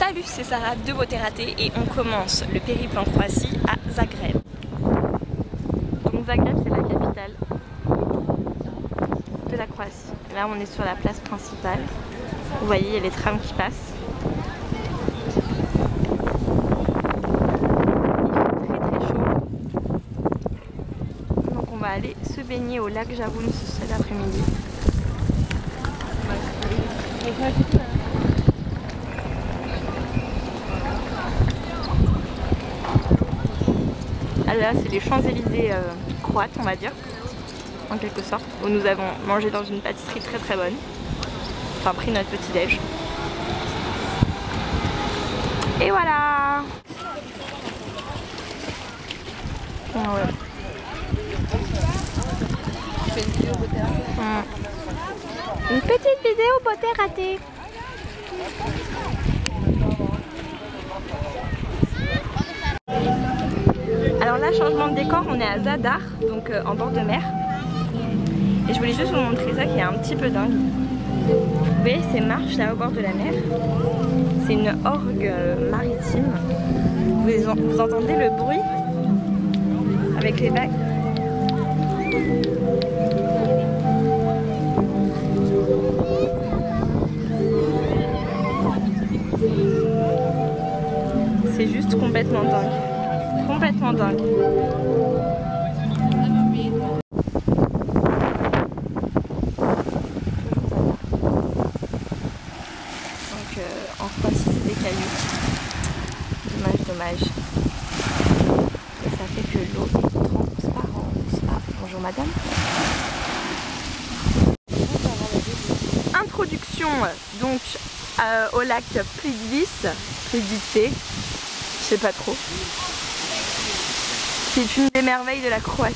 Salut, c'est Sarah de Beauté Ratée et on commence le périple en Croatie à Zagreb. Donc Zagreb, c'est la capitale de la Croatie. Là on est sur la place principale. Vous voyez, il y a les trams qui passent. Il fait très chaud. Donc on va aller se baigner au lac Javun cet après-midi. Ah là, c'est les Champs-Élysées croates, on va dire, en quelque sorte, où nous avons mangé dans une pâtisserie très très bonne. Enfin, pris notre petit déj. Et voilà. Ouais. Une petite vidéo Beauté Ratée. Alors là, changement de décor, on est à Zadar, donc en bord de mer. Et je voulais juste vous montrer ça qui est un petit peu dingue. Vous voyez ces marches là au bord de la mer, c'est une orgue maritime. Vous entendez le bruit avec les vagues. C'est juste complètement dingue. Complètement dingue. Donc en Croatie c'est des cailloux. Dommage, dommage. Et ça fait que l'eau est transparente. Ah, bonjour madame. Introduction donc au lac Plitvice, je sais pas trop. C'est une des merveilles de la Croatie.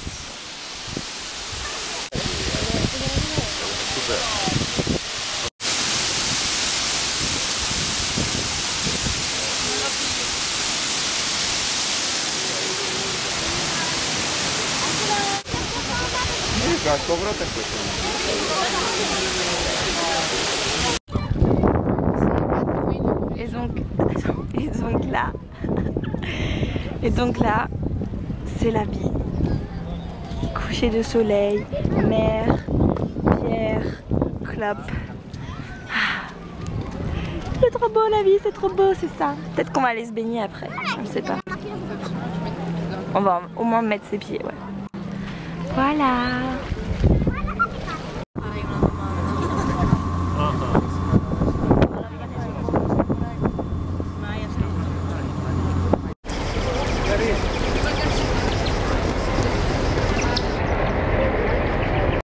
Et donc là, c'est la vie. Coucher de soleil, mer, pierre, clope. C'est trop beau la vie, c'est trop beau, c'est ça. Peut-être qu'on va aller se baigner après, je ne sais pas. On va au moins mettre ses pieds, ouais. Voilà.